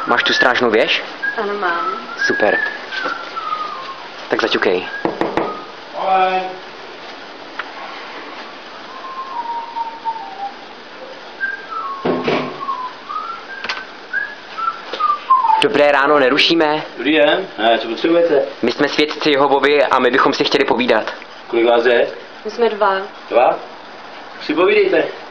Máš tu strážnou věž? Ano, mám. Super. Tak zaťukej. Dobré ráno, nerušíme? Dobrý den, co potřebujete? My jsme svědci Jehovovi a my bychom si chtěli povídat. Kolik vás je? My jsme 2. 2? Si povídejte.